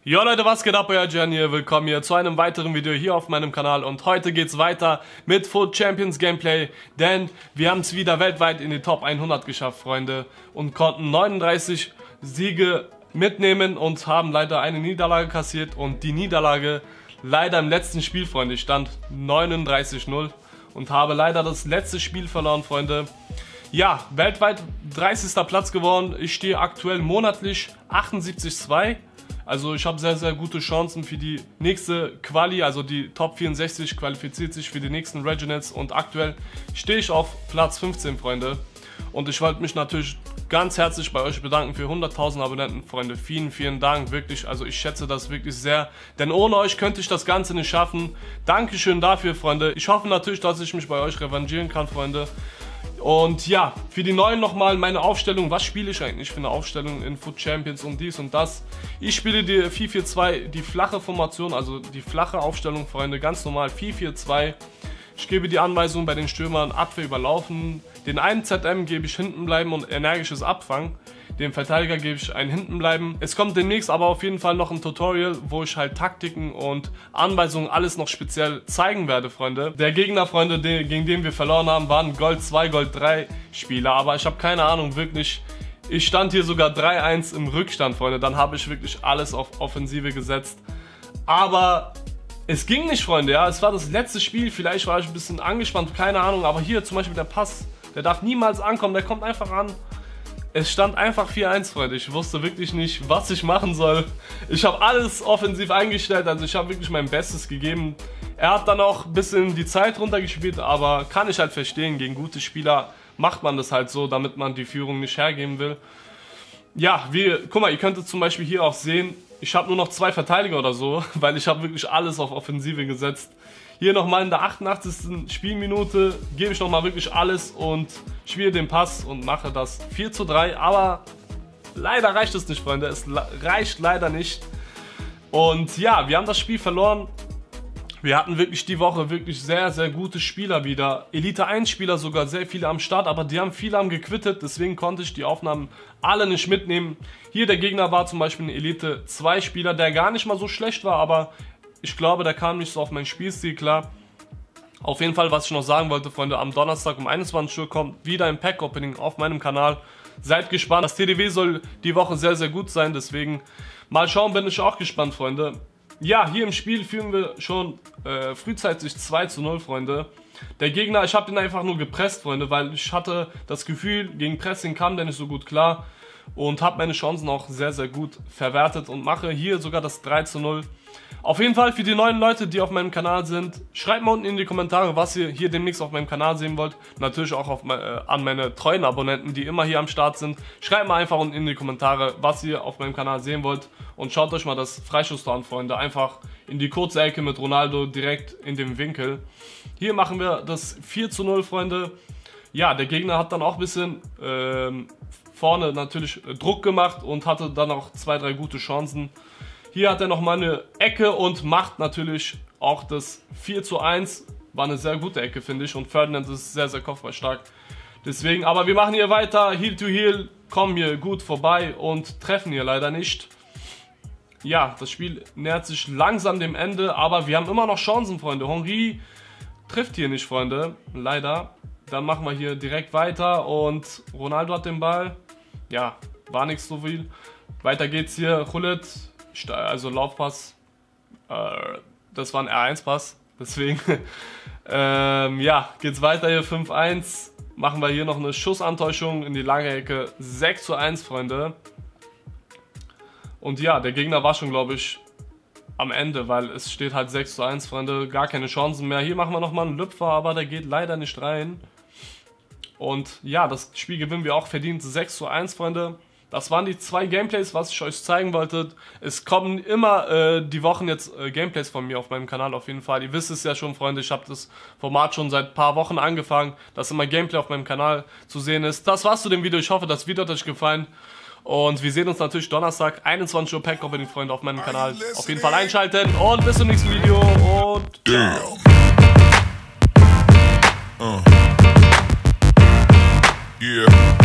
Jo Leute, was geht ab, euer Jan hier, willkommen hier zu einem weiteren Video hier auf meinem Kanal und heute geht's weiter mit FUT Champions Gameplay, denn wir haben es wieder weltweit in die Top 100 geschafft, Freunde, und konnten 39 Siege mitnehmen und haben leider eine Niederlage kassiert und die Niederlage leider im letzten Spiel, Freunde, stand 39-0 und habe leider das letzte Spiel verloren, Freunde. Ja, weltweit 30. Platz geworden, ich stehe aktuell monatlich 78,2. Also ich habe sehr, sehr gute Chancen für die nächste Quali, also die Top 64 qualifiziert sich für die nächsten Regionals und aktuell stehe ich auf Platz 15, Freunde. Und ich wollte mich natürlich ganz herzlich bei euch bedanken für 100.000 Abonnenten, Freunde. Vielen, vielen Dank, wirklich. Also ich schätze das wirklich sehr, denn ohne euch könnte ich das Ganze nicht schaffen. Dankeschön dafür, Freunde. Ich hoffe natürlich, dass ich mich bei euch revanchieren kann, Freunde. Und ja, für die Neuen nochmal meine Aufstellung. Was spiele ich eigentlich für eine Aufstellung in FUT Champions und dies und das? Ich spiele die 4-4-2, die flache Formation, also die flache Aufstellung, Freunde, ganz normal 4-4-2. Ich gebe die Anweisung bei den Stürmern Abwehr überlaufen. Den einen ZM gebe ich hinten bleiben und energisches Abfangen. Dem Verteidiger gebe ich ein hinten bleiben. Es kommt demnächst aber auf jeden Fall noch ein Tutorial, wo ich halt Taktiken und Anweisungen alles noch speziell zeigen werde, Freunde. Der Gegner, Freunde, gegen den wir verloren haben, waren Gold 2, Gold 3 Spieler. Aber ich habe keine Ahnung, wirklich. Ich stand hier sogar 3-1 im Rückstand, Freunde. Dann habe ich wirklich alles auf Offensive gesetzt. Aber es ging nicht, Freunde, ja. Es war das letzte Spiel. Vielleicht war ich ein bisschen angespannt, keine Ahnung. Aber hier zum Beispiel der Pass, der darf niemals ankommen. Der kommt einfach an. Es stand einfach 4-1, Freunde. Ich wusste wirklich nicht, was ich machen soll. Ich habe alles offensiv eingestellt, also ich habe wirklich mein Bestes gegeben. Er hat dann auch ein bisschen die Zeit runtergespielt, aber kann ich halt verstehen, gegen gute Spieler macht man das halt so, damit man die Führung nicht hergeben will. Ja, guck mal, ihr könntet zum Beispiel hier auch sehen, ich habe nur noch 2 Verteidiger oder so, weil ich habe wirklich alles auf Offensive gesetzt. Hier nochmal in der 88. Spielminute gebe ich nochmal wirklich alles und spiele den Pass und mache das 4:3. Aber leider reicht es nicht, Freunde. Es reicht leider nicht. Und ja, wir haben das Spiel verloren. Wir hatten wirklich die Woche wirklich sehr, sehr gute Spieler wieder. Elite 1 Spieler sogar, sehr viele am Start, aber viele haben gequittet. Deswegen konnte ich die Aufnahmen alle nicht mitnehmen. Hier der Gegner war zum Beispiel ein Elite 2 Spieler, der gar nicht mal so schlecht war, aber ich glaube, der kam nicht so auf meinen Spielstil klar. Auf jeden Fall, was ich noch sagen wollte, Freunde, am Donnerstag um 21 Uhr kommt wieder ein Pack-Opening auf meinem Kanal. Seid gespannt. Das TDW soll die Woche sehr, sehr gut sein, deswegen mal schauen, bin ich auch gespannt, Freunde. Ja, hier im Spiel führen wir schon frühzeitig 2:0, Freunde. Der Gegner, ich habe ihn einfach nur gepresst, Freunde, weil ich hatte das Gefühl, gegen Pressing kam der nicht so gut klar und habe meine Chancen auch sehr, sehr gut verwertet und mache hier sogar das 3:0. Auf jeden Fall für die neuen Leute, die auf meinem Kanal sind, schreibt mal unten in die Kommentare, was ihr hier demnächst auf meinem Kanal sehen wollt. Natürlich auch an meine treuen Abonnenten, die immer hier am Start sind. Schreibt mal einfach unten in die Kommentare, was ihr auf meinem Kanal sehen wollt. Und schaut euch mal das Freischusstor an, Freunde. Einfach in die kurze Ecke mit Ronaldo direkt in dem Winkel. Hier machen wir das 4:0, Freunde. Ja, der Gegner hat dann auch ein bisschen vorne natürlich Druck gemacht und hatte dann auch 2, 3 gute Chancen. Hier hat er nochmal eine Ecke und macht natürlich auch das 4:1. War eine sehr gute Ecke, finde ich. Und Ferdinand ist sehr, sehr kopfballstark. Deswegen, aber wir machen hier weiter. Heel to Heel, kommen hier gut vorbei und treffen hier leider nicht. Ja, das Spiel nähert sich langsam dem Ende, aber wir haben immer noch Chancen, Freunde. Henry trifft hier nicht, Freunde. Leider. Dann machen wir hier direkt weiter und Ronaldo hat den Ball. Ja, war nichts so viel. Weiter geht's hier. Hullet. Also Laufpass, das war ein R1-Pass, deswegen, ja, geht's weiter hier, 5:1, machen wir hier noch eine Schussantäuschung in die lange Ecke, 6:1, Freunde. Und ja, der Gegner war schon, glaube ich, am Ende, weil es steht halt 6:1, Freunde, gar keine Chancen mehr. Hier machen wir nochmal einen Lüpfer, aber der geht leider nicht rein. Und ja, das Spiel gewinnen wir auch verdient, 6:1, Freunde. Das waren die 2 Gameplays, was ich euch zeigen wollte. Es kommen immer die Wochen jetzt Gameplays von mir auf meinem Kanal auf jeden Fall. Ihr wisst es ja schon, Freunde, ich habe das Format schon seit ein paar Wochen angefangen, dass immer Gameplay auf meinem Kanal zu sehen ist. Das war's zu dem Video. Ich hoffe, das Video hat euch gefallen. Und wir sehen uns natürlich Donnerstag, 21 Uhr Pack Opening, Freunde, auf meinem Kanal. Auf jeden Fall einschalten und bis zum nächsten Video und ciao. Yeah.